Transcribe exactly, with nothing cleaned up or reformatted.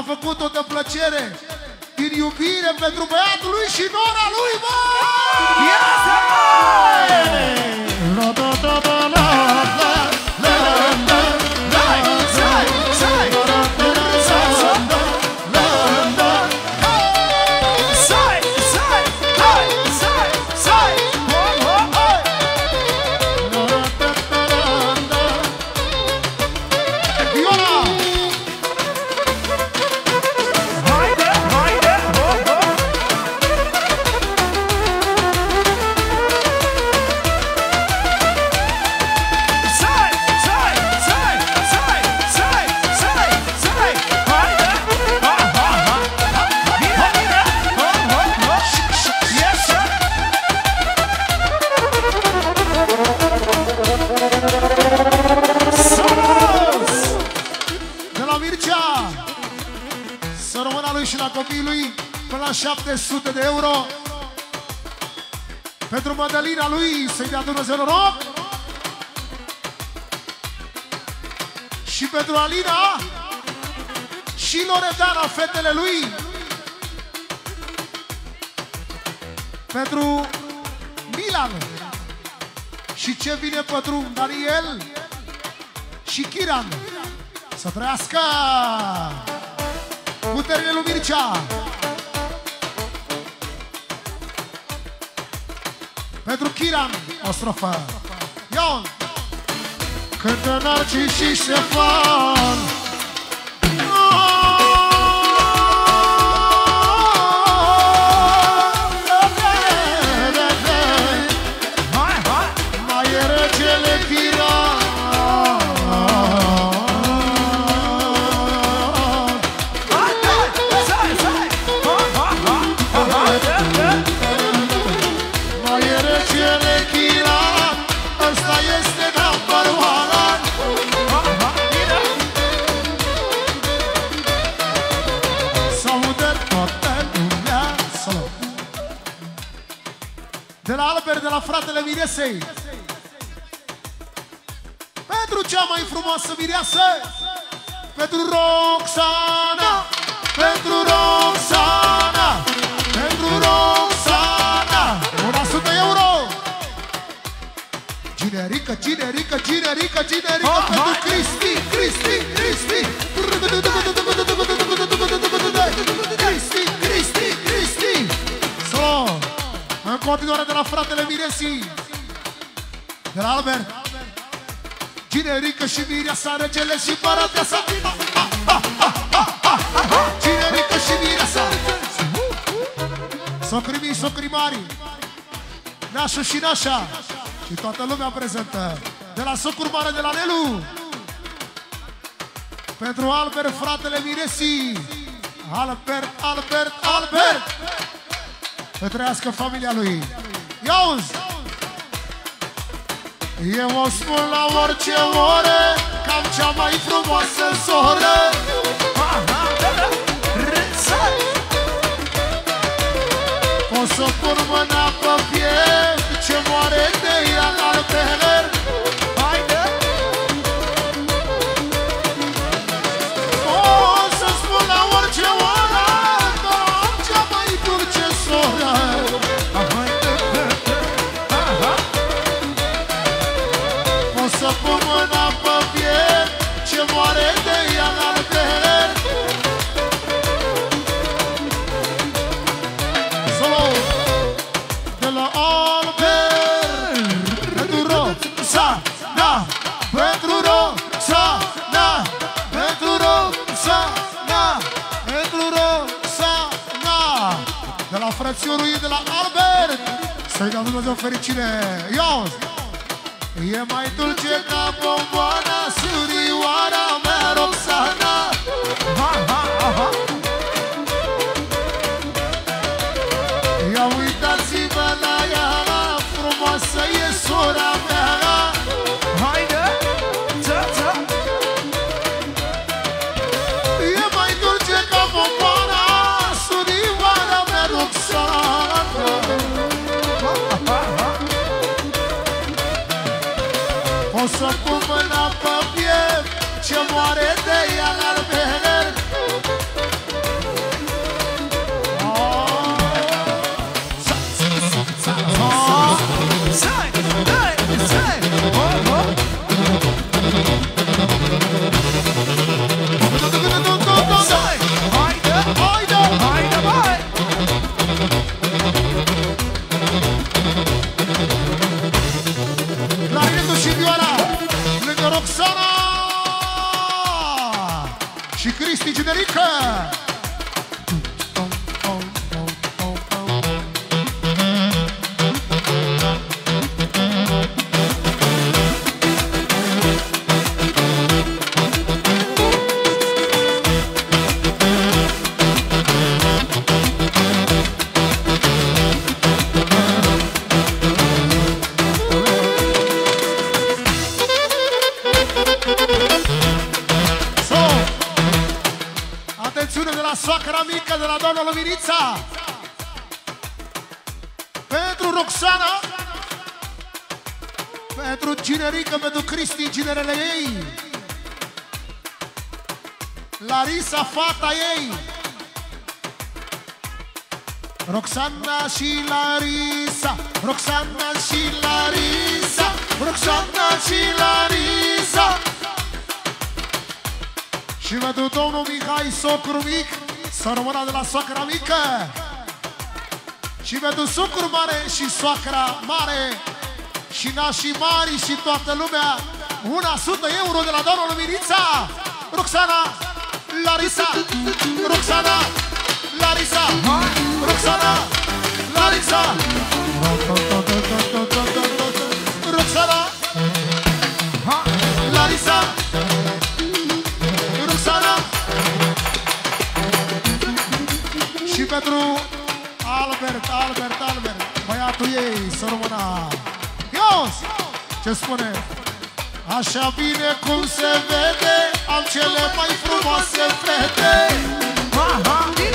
a făcut-o de plăcere, din iubire pentru băiatul lui și nora lui, bă! Iasă! La da da da la la la la la sai, sai, șapte sute de euro pentru Mădălina lui, să-i dea Dumnezeu noroc. Și pentru Alina și Loredana, fetele lui. Pentru Milan. Și ce vine pentru Daniel și Chiran. Să trăiască puterile lui Mircea. Pentru Chiran, o strofă. Ion! Cântă Narcis și Ștefan. Mai e regele Chiran. De la Albert, de la fratele miresei. Pentru cea mai frumoasă mireasă, pentru Roxana, pentru Roxana, pentru Roxana, o sută euro. Ginerică, ginerică, ginerică, ginerică, pentru Cristi, Cristi, Cristi. Cristi, Cristi, Cristi. Solo. În continuare de la fratele Miresi, de la Albert, Ginerică și Mireasa, regele și bărăteasa. Ginerică și Mireasa, socrii mii, socrii mari, nașu și nașa și toată lumea prezentă. De la socur mare, de la Nelu, pentru Albert, fratele Miresi. Albert, Albert, Albert, să trăiască familia lui. Ia-uzi! Eu o spun la orice oră că am cea mai frumoasă soră. O să pun mâna pe piept, ce moare de ea în alpeler. O să spun la orice oră că am cea mai dulce soră. O să pun mâna pe piept, ce moare de ea în alpeler. Solo de la Albert, pentru Roxana, pentru Roxana, pentru Roxana, pentru Roxana. De la frățiorul ei, de la Albert, să-i dea Dumnezeu fericire. Ia! E mai dulce ca bomboana, surioara mea Roxana. Ha, ha, ha. Ia uitați-vă la ea, frumoasă e sora mea. Haide! Ță, ță! E mai dulce ca bomboana, surioara mea Roxana. O să pun mâna pe piept, ce moare de ea în albeler. Cinerică! Soacra mică de la doamna Luminița, pentru Roxana, pentru Cinerică, pentru Cristi, ginerele ei, Larisa, fata ei, Roxana și Larisa, Roxana și Larisa, Roxana și Larisa. Și pentru domnul Mihai, socru mic, să rămână de la soacra mică. Și pentru socru mare și soacra mare și nașii mari și toată lumea, o sută euro de la doamna Luminița. Roxana, Larisa, Roxana, Larisa, Roxana, Larisa, Roxana, Larisa, Roxana. Și pentru Albert, Albert, Albert, băiatul ei, să rămână. Ios! Ce spune? Așa bine cum se vede, am cele mai frumoase fete. Aha!